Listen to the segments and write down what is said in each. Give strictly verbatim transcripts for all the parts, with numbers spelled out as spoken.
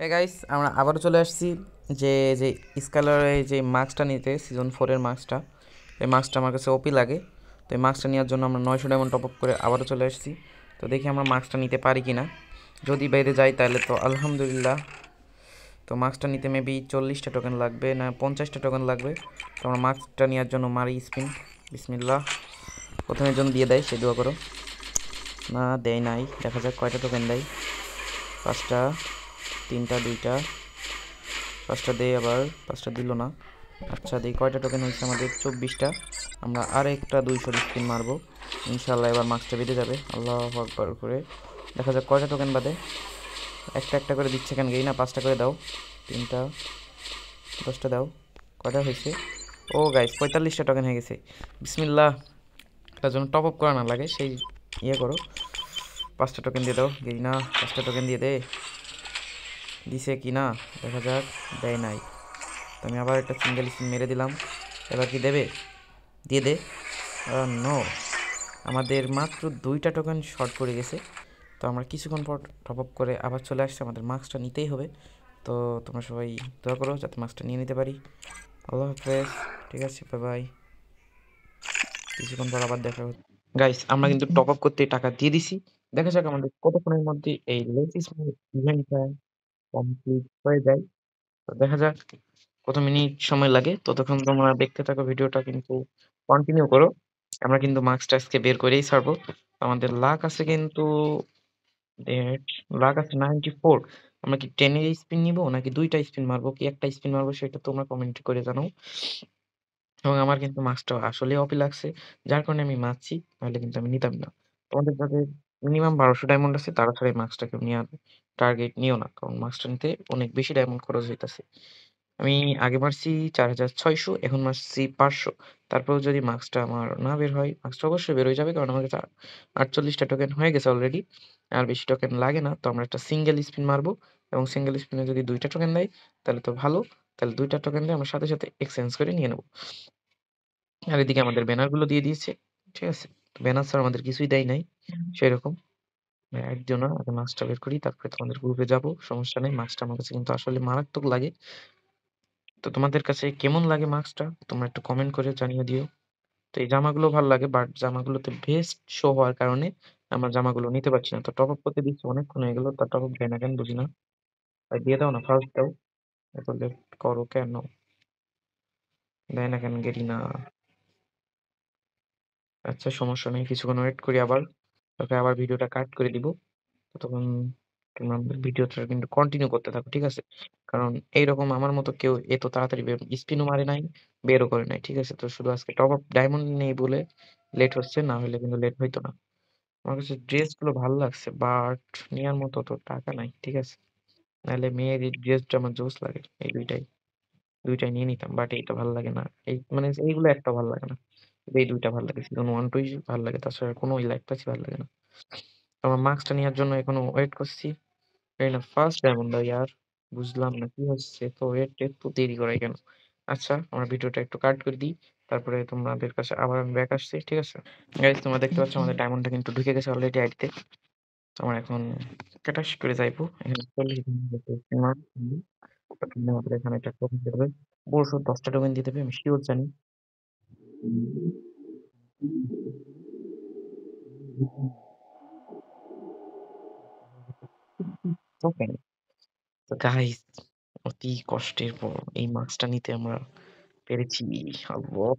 Hey guys, আমরা আবারও চলে আসছি যে যে স্কালারে যে মাস্কটা নিতে, সিজন ফোরের মাস্কটা। এই মাস্কটা আমার কাছে ওপি লাগে। তো এই মাস্কটা নেওয়ার জন্য আমরা নয়শো ডায়মন্ড টপ আপ করে আবারও চলে আসছি। তো দেখি আমরা মাস্কটা নিতে পারি কি না। যদি বাইরে যাই তাহলে তো আলহামদুলিল্লাহ। তো মাস্কটা নিতে মেবি চল্লিশটা টোকেন লাগবে না পঞ্চাশটা টোকেন লাগবে। তো আমরা মাস্কটা নেওয়ার জন্য মারি স্পিন। বিসমিল্লাহ। প্রথমের জন্য দিয়ে দেয়, সে দোয়া করো। না, দেয় নাই। দেখা যাক কয়টা টোকেন দেয়। পাঁচটা, তিনটা, দুইটা। পাঁচটা দেয়, আবার পাঁচটা দিল না। আচ্ছা, দেই কয়টা টোকেন হয়েছে আমাদের? চব্বিশটা। আমরা আর একটা দুইশো স্পিন মারবো, ইনশাল্লাহ এবার মার্কসটা বেঁধে যাবে। আল্লাহ আকবার করে দেখা যাক কয়টা টোকেন বাদে। একটা একটা করে দিচ্ছে কেন? গেই না, পাঁচটা করে দাও। তিনটা, দশটা দাও। কয়টা হয়েছে? ও গাইস, পঁয়তাল্লিশটা টোকেন হয়ে গেছে। বিসমিল্লাহ। তার জন্য টপ আপ করা না লাগে, সেই ইয়ে করো। পাঁচটা টোকেন দিয়ে দাও। গেই না, পাঁচটা টোকেন দিয়ে দে। দিছে কি না দেখা যাক। দেয় নাই। তো আমি আবার একটা সিঙ্গেল স্পিন মেরে দিলাম। এবার কি দেবে? দিয়ে দে। নো, আমাদের মাত্র দুইটা টোকেন শর্ট পড়ে গেছে। তো আমরা কিছুক্ষণ পর টপ আপ করে আবার চলে আসছে। আমাদের মাস্কটা নিতেই হবে। তো তোমরা সবাই দোয়া করো যাতে মাস্কটা নিয়ে নিতে পারি। আল্লাহ হাফেজ। ঠিক আছে, বাই বাই। কিছুক্ষণ পর আবার দেখা হচ্ছে। গাইস, আমরা কিন্তু টপ আপ করতে টাকা দিয়ে দিছি। দেখা যাক আমাদের কতক্ষণের মধ্যে এই লেটেস্ট ইভেন্টটা কমপ্লিট হয়ে যায়। তো দেখা যাক কত মিনিট সময় লাগে। ততক্ষণ তোমরা দেখতে থাকো ভিডিওটা, কিন্তু কন্টিনিউ করো। আমরা কিন্তু মার্কসটা আজকে বের করেই ছাড়বো। আমাদের লাক আছে কিন্তু ডেট লাক আছে নাইনটি ফোর। আমরা কি টেনের স্পিন নিব নাকি দুইটা স্পিন মারবো কি একটা স্পিন মারবো সেটা তোমরা কমেন্ট করে জানাও। এবং আমার কিন্তু মার্কসটা আসলেই অপি লাগছে, যার কারণে আমি মারছি, নাহলে কিন্তু আমি নিতাম না। তোমাদের যাদের মিনিমাম বারোশো ডায়মন্ড আছে তারা ছাড়া এই মার্কসটা কেউ নিয়ে টার্গেট নিও না, কারণ মার্কসটা নিতে অনেক বেশি ডায়মন্ড খরচ হইতাছে। আমি আগে মারছি চার হাজার ছয়শো, এখন মারছি পাঁচশো। তারপরেও যদি মার্কসটা আমার না বের হয়, মার্কসটা অবশ্যই বের হয়ে যাবে, কারণ আমার কাছে আটচল্লিশটা টোকেন হয়ে গেছে অলরেডি। আর বেশি টোকেন লাগে না। তো আমরা একটা সিঙ্গেল স্পিন মারবো, এবং সিঙ্গেল স্পিনে যদি দুইটা টোকেন দেয় তাহলে তো ভালো। তাহলে দুইটা টোকেন দিয়ে আমরা সাথে সাথে এক্সচেঞ্জ করে নিয়ে নেবো। আর এদিকে আমাদের ব্যানারগুলো দিয়ে দিয়েছে। ঠিক আছে, ব্যানার ছাড়া আমাদের কিছুই দেয় নাই সেরকম। একজন আগে মাছটা বের করি, তারপরে তোমাদের গ্রুপে যাব, সমস্যা নেই। মাছটা আমার কাছে কিন্তু আসলে মারাত্মক লাগে। তো তোমাদের কাছে কেমন লাগে মাস্কটা তোমরা একটু কমেন্ট করে জানিয়ে দিও। তো এই জামাগুলো ভালো লাগে, বাট জামাগুলোতে ভেস্ট শো হওয়ার কারণে আমরা জামাগুলো নিতে পারছি না। তো টপ আপ করতে দিচ্ছি অনেকক্ষণ হয়ে গেল, তা টপ আপ দেয় না কেন বুঝি না। ভাই দিয়ে দাও না, ফার্স্ট দাও। এত লেট করো কেন? দেয় না কেন? গেরি না। আচ্ছা, সমস্যা নেই, কিছুক্ষণ ওয়েট করি আবার। তারপরে আবার ভিডিওটা কাট করে দিব। ততক্ষণ তোমরা ভিডিওটা কিন্তু কন্টিনিউ করতে থাকো, ঠিক আছে? কারণ এইরকম আমার মতো কেউ এত তাড়াতাড়ি স্পিনও মারে নাই, বেরও করে নাই। ঠিক আছে, তো শুধু আজকে টপ আপ ডায়মন্ড নেই বলে লেট হচ্ছে, না হলে কিন্তু লেট হইতো না। আমার কাছে ড্রেসগুলো ভালো লাগছে, বাট নেওয়ার মতো তো টাকা নাই। ঠিক আছে, নাহলে মেয়ের এই ড্রেসটা আমার জোস লাগে। এই দুইটাই দুইটাই নিয়ে নিতাম, বাট এইটা ভালো লাগে না। এই মানে এইগুলো একটা ভালো লাগে না। কিন্তু এই দুইটা ভালো লাগে, সিজন ওয়ান টুই ভালো লাগে, তাছাড়া কোনো লাইক পাচ্ছি ভালো লাগে না। আমার মার্কসটা নেওয়ার জন্য এখনো ওয়েট করছি। এই না ফার্স্ট ডায়মন্ড দাও ইয়ার। বুঝলাম না কি হচ্ছে, তো ওয়েট একটু দেরি করে কেন? আচ্ছা, আমরা ভিডিওটা একটু কাট করে দিই, তারপরে তোমাদের কাছে আবার আমি ব্যাক আসছি। ঠিক আছে গাইস, তোমরা দেখতে পাচ্ছ আমাদের ডায়মন্ডটা কিন্তু ঢুকে গেছে অলরেডি আইডিতে। তো আমরা এখন ক্যাটাশ করে যাইবো। এখানে চল্লিশ দিন আমাদের এখানে একটা টোকেন দিয়ে দেবে। অবশ্য দশটা টোকেন দিয়ে দেবে, আমি শিওর জানি। টোকেন। তো গাইস, অতি কষ্টের পর এই মার্কসটা নিতে আমরা পেরেছি। আল্লাহ,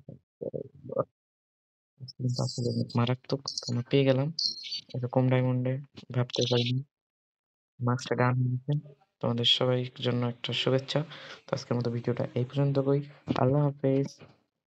কিন্তু আসলে অনেক মারাত্মক। আমরা পেয়ে গেলাম এত কম ডায়মন্ডে, ভাবতে পারিনি। মার্কসটা ডান হয়ে গেছে। তোমাদের সবাই জন্য একটা শুভেচ্ছা। তো আজকের মতো ভিডিওটা এই পর্যন্ত কই। আল্লাহ হাফেজ।